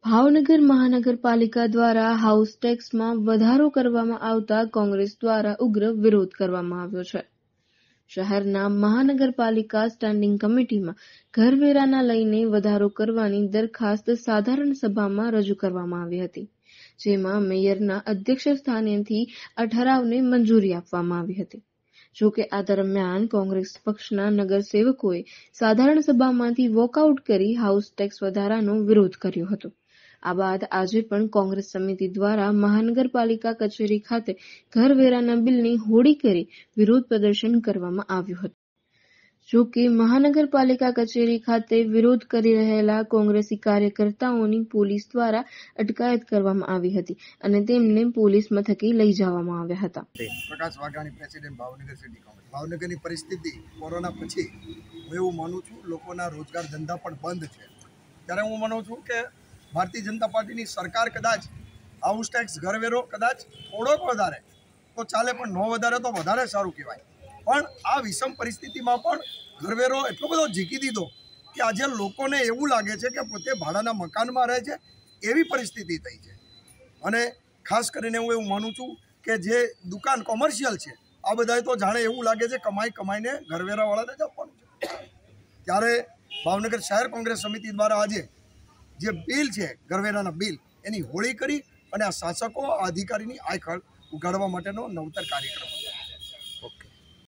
ભાવનગર મહાનગરપાલિકા દ્વારા હાઉસ ટેક્સમાં વધારો કરવામાં આવતા કોંગ્રેસ દ્વારા ઉગ્ર વિરોધ કરવામાં આવ્યો છે. શહેરના મહાનગરપાલિકા સ્ટેન્ડિંગ કમિટીમાં ઘરવેરાના લઈને વધારો કરવાની દરખાસ્ત સાધારણ સભામાં રજૂ કરવામાં આવી હતી, જેમાં મેયરના અધ્યક્ષસ્થાનેથી આ ઠરાવને મંજૂરી આપવામાં આવી હતી. જોકે આ દરમિયાન કોંગ્રેસ પક્ષના નગરસેવકોએ સાધારણ સભામાંથી વોકઆઉટ કરી હાઉસ ટેક્સ વધારાનો વિરોધ કર્યો હતો. આ બાદ આજે પણ કોંગ્રેસ સમિતિ દ્વારા મહાનગરપાલિકા કચેરી ખાતે ઘરવેરાના બિલની હોળી કરી વિરોધ પ્રદર્શન કરવામાં આવ્યું હતું. જોકે મહાનગરપાલિકા કચેરી ખાતે વિરોધ કરી રહેલા કોંગ્રેસી કાર્યકર્તાઓની પોલીસ દ્વારા અટકાયત કરવામાં આવી હતી અને તેમને પોલીસ મથકે લઈ જવામાં આવ્યા હતા. Prakash Vaghani, president Bhavnagar city Congress. ભાવનગરની પરિસ્થિતિ કોરોના પછી હું એવું માનું છું લોકોના રોજગાર ધંધા પણ બંધ છે, ત્યારે હું માનું છું કે ભારતીય જનતા પાર્ટીની સરકાર કદાચ હાઉસ ટેક્સ ઘરવેરો કદાચ થોડોક વધારે તો ચાલે, પણ ન વધારે તો વધારે સારું કહેવાય. પણ આ વિષમ પરિસ્થિતિમાં પણ ઘરવેરો એટલો બધો ઝીકી દીધો કે આજે લોકોને એવું લાગે છે કે પોતે ભાડાના મકાનમાં રહે છે એવી પરિસ્થિતિ થઈ છે. અને ખાસ કરીને હું એવું માનું છું કે જે દુકાન કોમર્શિયલ છે આ બધાએ તો જાણે એવું લાગે છે કમાઈને ઘરવેરાવાળાને જ આપવાનું છે. ત્યારે ભાવનગર શહેર કોંગ્રેસ સમિતિ દ્વારા આજે જે બિલ છે ઘરવેરાના બિલ એની હોળી કરી અને આ શાસકો અધિકારીની આંખ ઉઘાડવા માટેનો નવતર કાર્યક્રમ